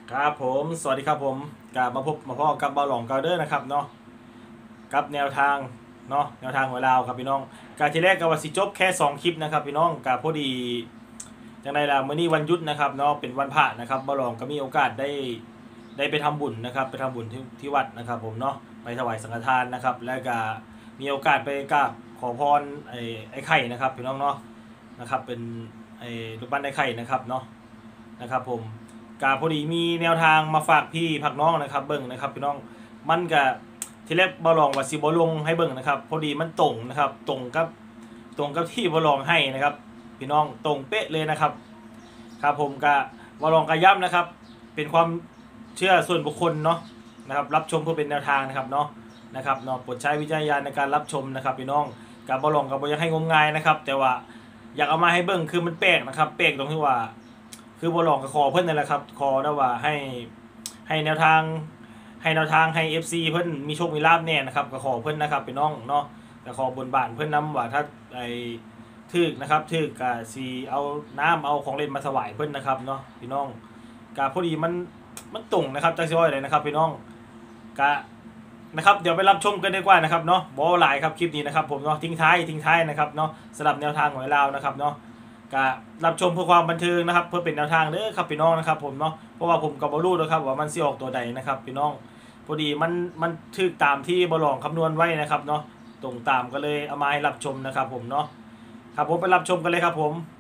ครับผมสวัสดีครับผมกลับมาพบมาพ่อกับเบาหลองเกาเดอร์นะครับเนาะกับแนวทางเนาะแนวทางของเราครับพี่น้องการที่แรกกับว่าสิจบแค่2คลิปนะครับพี่น้องกับพอดีจังไดล่ะมื้อนี้วันหยุดนะครับเนาะเป็นวันพระนะครับเบาหลองก็มีโอกาสได้ไปทำบุญนะครับไปทำบุญที่วัดนะครับผมเนาะไปถวายสังฆทานนะครับแล้วก็มีโอกาสไปกราบขอพรไอ้ไข่นะครับพี่น้องเนาะนะครับเป็นรูปปั้นไอ้ไข่นะครับเนาะนะครับผม กาพอดีมีแนวทางมาฝากพี่พักน้องนะครับเบิ่งนะครับพี่น้องมันก็ทีแรกบอลองว่าสิบอลงให้เบิ่งนะครับพอดีมันตรงนะครับตรงกับที่บอลองให้นะครับพี่น้องตรงเป๊ะเลยนะครับครับผมก็บอลองกระย้ำนะครับเป็นความเชื่อส่วนบุคคลเนาะนะครับรับชมเพื่อเป็นแนวทางนะครับเนาะโปรดใช้วิจารณญาณในการรับชมนะครับพี่น้องกับบอลองกับบอลยังให้งมงายนะครับแต่ว่าอยากเอามาให้เบิ่งคือมันแปลกนะครับแปลกตรงที่ว่าคือบอลลองกับคอเพื่อนนั่นแหละครับคอได้ว่าให้แนวทางให้ FC เพื่อนมีโชคมีลาภแน่นะครับกับคอเพื่อนนะครับพี่น้องเนาะกับคอบนบานเพื่อนน้ำว่าถ้าไอ้ทึกนะครับทึกกับสีเอาน้ำเอาของเล่นมาถวายเพื่อนนะครับเนาะพี่น้องกะพอดีมันตรงนะครับจักรย้อยเลยนะครับพี่น้องกะนะครับเดี๋ยวไปรับชมกันดีกว่านะครับเนาะบอหลายครับคลิปนี้นะครับผมเนาะทิ้งท้ายนะครับเนาะสำหรับแนวทางของเรานะครับเนาะก็รับชมเพื่อความบันเทิงนะครับเพื่อเป็นแนวทางเด้อครับพี่น้องนะครับผมเนาะเพราะว่าผมกับบอลูนะครับว่ามันสิออกตัวใดนะครับพี่น้องพอดีมันถึกตามที่บอลองคำนวณไว้นะครับเนาะตรงตามก็เลยเอามาให้รับชมนะครับผมเนาะครับผมไปรับชมกันเลยครับผม